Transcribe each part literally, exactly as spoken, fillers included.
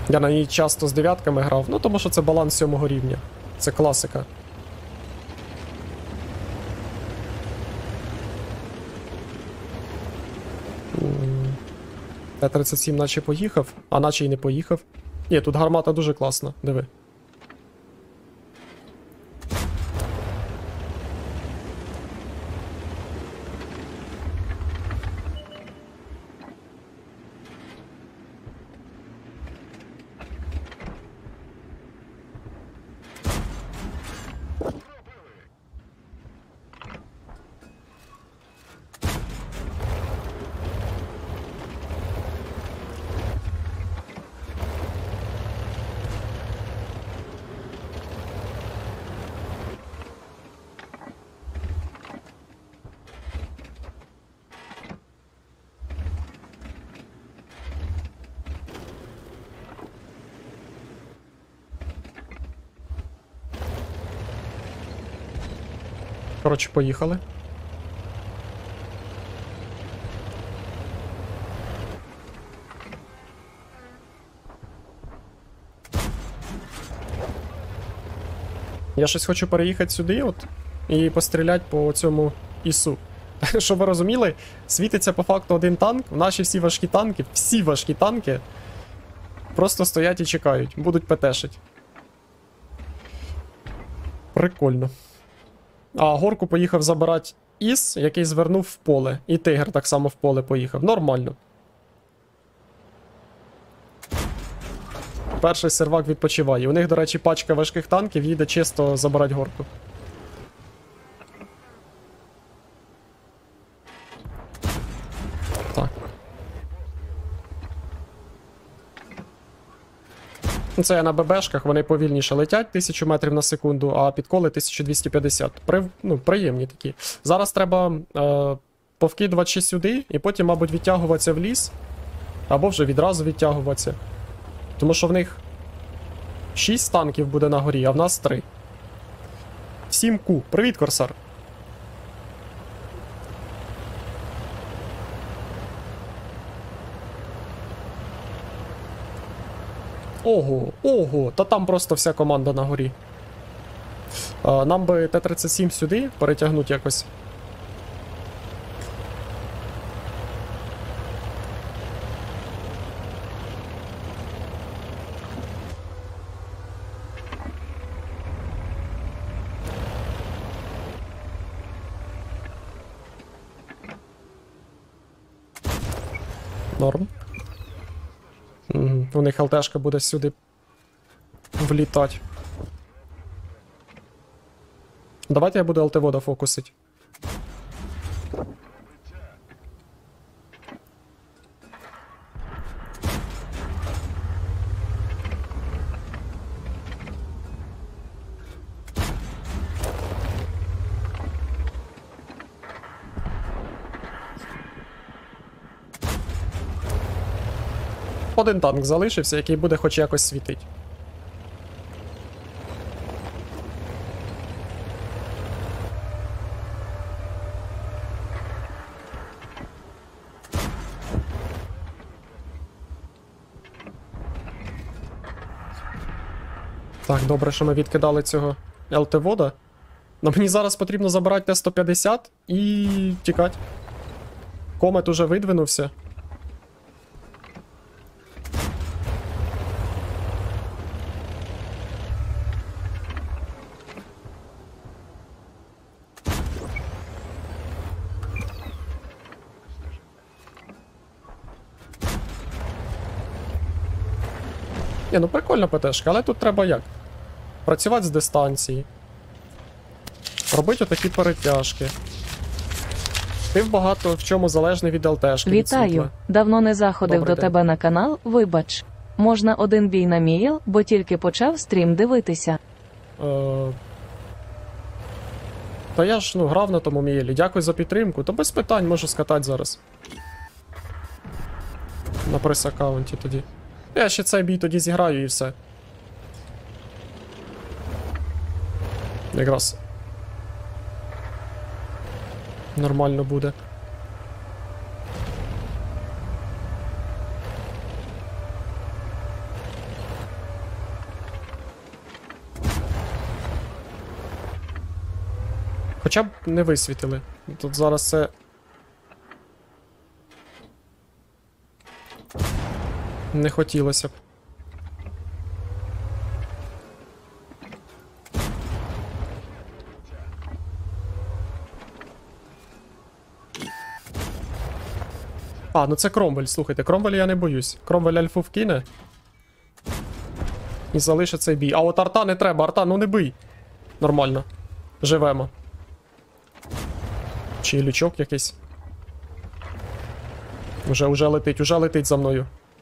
Я на ній часто з дев'ятками грав, ну тому що це баланс сьомого рівня. Це класика. Т тридцять сім наче поїхав, а наче й не поїхав. Ні, тут гармата дуже класна, диви. Коротше, поїхали. Я щось хочу переїхати сюди от і постріляти по цьому ісу. Щоб ви розуміли, світиться по факту один танк, наші всі важкі танки, всі важкі танки просто стоять і чекають, будуть петешить. Прикольно. А горку поїхав забирати іс, який звернув в поле. І тигр так само в поле поїхав. Нормально. Перший сервак відпочиває. У них, до речі, пачка важких танків їде чисто забирати горку. Так. Це я на ББшках, вони повільніше летять тисячу метрів на секунду, а підколи тисяча двісті п'ятдесят. При, ну, приємні такі. Зараз треба е, повкидувати ще сюди, і потім, мабуть, відтягуватися в ліс. Або вже відразу відтягуватися. Тому що в них шість танків буде на горі, а в нас три. сім ку. Привіт, Корсар. Ого, ого, та там просто вся команда на горі. А, нам би Т тридцять сім сюди перетягнути якось. Норм. Угу. У них ЛТшка буде сюди влітати. Давайте я буду ЛТ-вода фокусить. Один танк залишився, який буде хоч якось світити. Так, добре, що ми відкидали цього ЛТ-вода. Но мені зараз потрібно забирати Т сто п'ятдесят і тікати. Комет уже видвинувся. Ні, ну прикольна ПТшка, але тут треба як? Працювати з дистанції. Робити отакі перетяжки. Ти багато в чому залежний від ЛТшки. Вітаю. Від Давно не заходив Добрий до день. тебе на канал, вибач. Можна один бій на Мієл, бо тільки почав стрім дивитися. Е... Та я ж, ну, грав на тому Мієлі. Дякую за підтримку. То без питань можу скатати зараз. На прес-аккаунті тоді. Я ще цей бій тоді зіграю і все. Якраз нормально буде. Хоча б не висвітили. Тут зараз це. Не хотілося б. А, ну це Кромвель, слухайте, Кромвеля я не боюсь. Кромвель альфу вкине. І залишить цей бій. А от арта не треба, арта, ну не бий. Нормально. Живемо. Чи лючок якийсь. Уже, уже летить, уже летить за мною.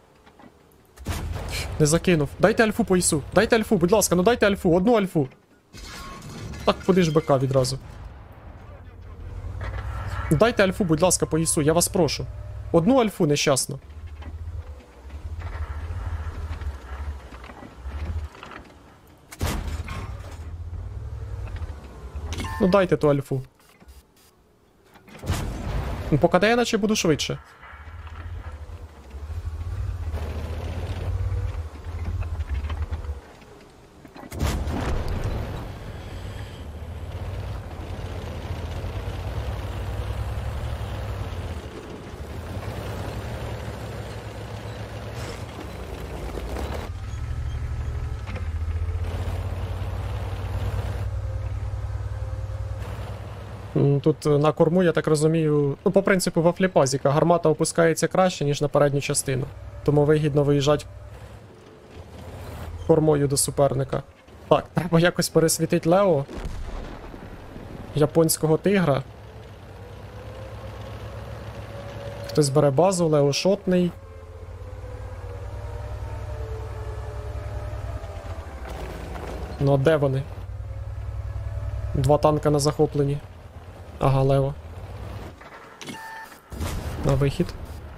Не закинув. Дайте альфу по ісу. Дайте альфу, будь ласка, ну дайте альфу, одну альфу. Так, куди ж БК відразу. Дайте альфу, будь ласка, по ісу, я вас прошу. Одну альфу нещасно. Ну дайте ту альфу. Ну, по КД я наче буду швидше. М, Тут е, на корму, я так розумію, ну, по принципу вафліпазіка, гармата опускається краще, ніж на передню частину. Тому вигідно виїжджати кормою до суперника. Так, треба якось пересвітити Лео. Японського тигра. Хтось бере базу, Лео шотний. Ну а де вони? Два танка на захопленні. Ага, Лево. На вихід.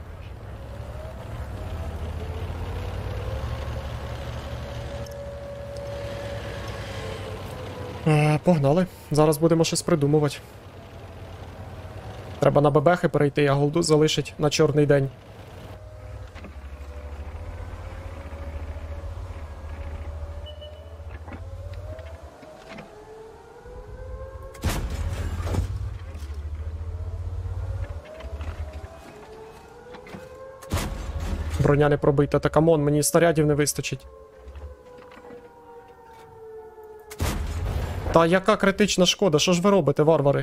Е, погнали. Зараз будемо щось придумувати. Треба на бебехи перейти, а голду залишить на чорний день. Броня не пробита, та камон, мені снарядів не вистачить. Та яка критична шкода, що ж ви робите, варвари?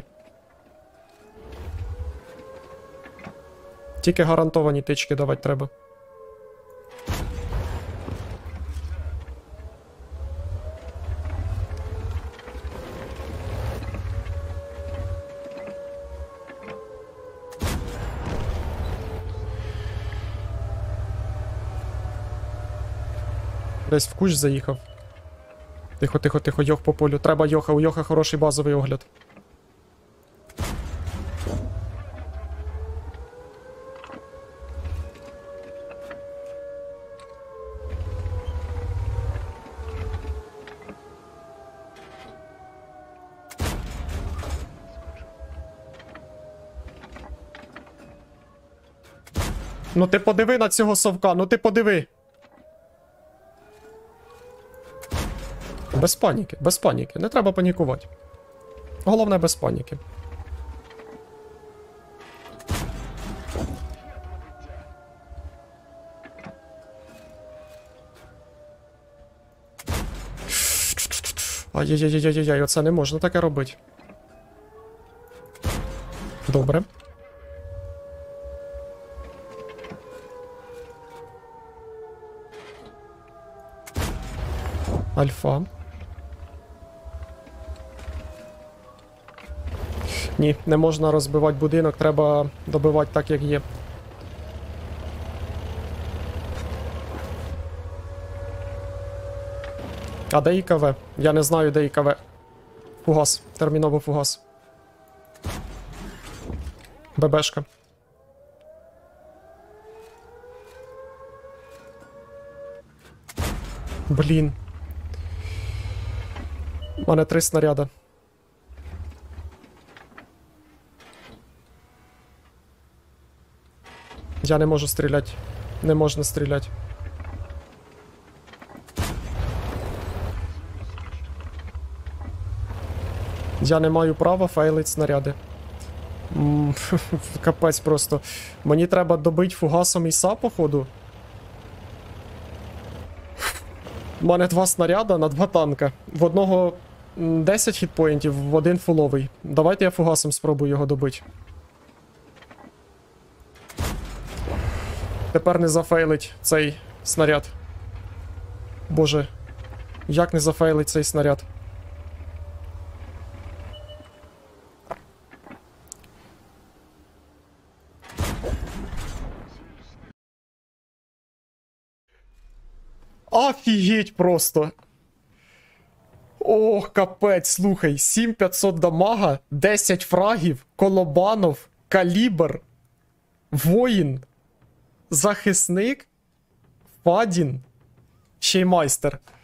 Тільки гарантовані тички давати треба. Десь в кущ заїхав. Тихо, тихо, тихо, йох по полю. Треба йоха, у йоха хороший базовий огляд. Ну ти подиви на цього совка, ну ти подиви. Без паніки, без паніки. Не треба панікувати. Головне, без паніки. Ай-яй-яй-яй-яй, оце не можна таке робити. Добре. Альфа. Ні, не можна розбивати будинок, треба добивати так, як є. А де ІКВ? Я не знаю, де ІКВ. Фугас. Терміново фугас. ББшка. Блін. У мене три снаряда. Я не можу стріляти. Не можна стріляти. Я не маю права фейлить снаряди. М, Капець просто. Мені треба добити фугасом іса, походу. У мене два снаряда на два танка. В одного м, десять хітпоінтів, в один фуловий. Давайте я фугасом спробую його добити. Тепер не зафейлить цей снаряд. Боже. Як не зафейлить цей снаряд? Офігеть просто. Ох, капець, слухай, сім п'ятсот дамага, десять фрагів, колобанов, калібр, воїн, захисник, Фадін, ще й майстер.